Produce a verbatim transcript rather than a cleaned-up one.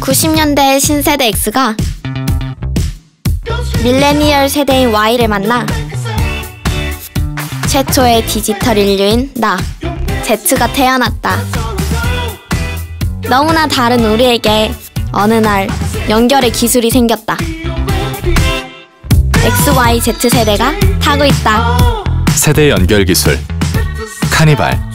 구십 년대의 신세대 X가 밀레니얼 세대인 Y를 만나 최초의 디지털 인류인 나, Z가 태어났다. 너무나 다른 우리에게 어느 날 연결의 기술이 생겼다. 엑스 와이 제트 세대가 타고 있다. 세대 연결 기술 카니발.